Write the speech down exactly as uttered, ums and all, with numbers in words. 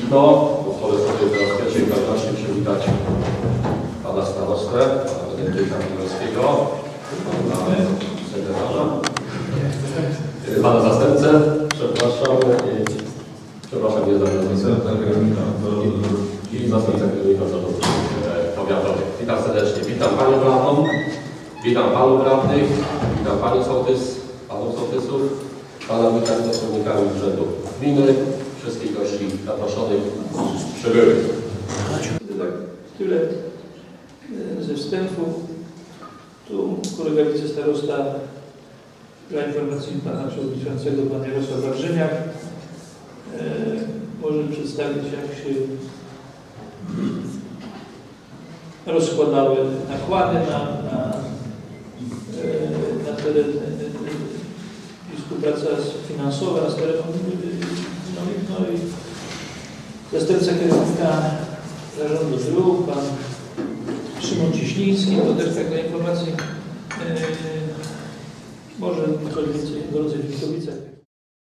Witko. Pozwolę sobie teraz w pierwszej kolejności przywitać pana starostę, pana Benedykta Milewskiego, pana sekretarza, pana zastępcę, przepraszam, i, przepraszam, nie znam nazwiska, i zastępcę kierownika zarządu powiatowych. Witam serdecznie, witam panią radną, witam panów radnych, witam panią sołtys, panów sołtysów, pana wójta z pracownikami urzędu gminy, wszystkich gości zaproszonych, przybyłych. Tak, tyle ze wstępu. Tu kolega wicestarosta dla informacji pana przewodniczącego, pan Jarosław Warzyniak, e, może przedstawić, jak się rozkładały nakłady na, na, na teren i współpraca finansowa z terenem. No i, no i zastępca kierownika zarządu dróg, pan Szymon Cieśliński, to też taka informacja, yy, może coś więcej w Golcach i Wilkowicach.